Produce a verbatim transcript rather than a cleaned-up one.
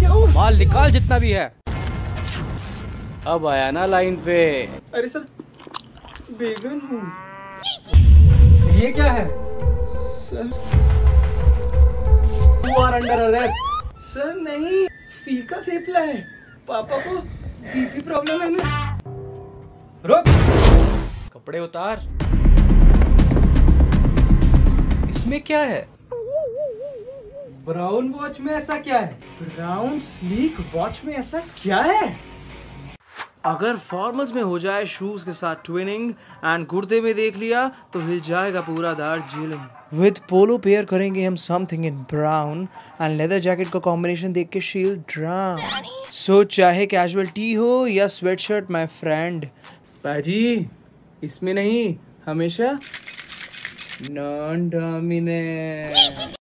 गया हूँ। माल निकाल जितना भी है। अब आया ना लाइन पे। अरे सर, बेगन हूँ। ये क्या है sir? You are under arrest। Sir नहीं, फीका थेपला है। पापा को बीपी प्रॉब्लम है ना। रुक। कपड़े उतार। इसमें क्या है? ब्राउन वॉच में ऐसा क्या है? ब्राउन स्लीक वॉच में ऐसा क्या है? अगर फॉर्मल्स में हो जाए शूज के साथ ट्विनिंग एंड कुर्ते में देख लिया तो हिल जाएगा पूरा दार्जिलिंग। विद पोलो पेयर करेंगे हम something in brown and leather jacket का कॉम्बिनेशन देख के शील ड्राउन। सो चाहे कैजुअल टी हो या स्वेटशर्ट माय फ्रेंड। पाजी, इसमें नहीं, हमेशा नॉन डोमिनेट।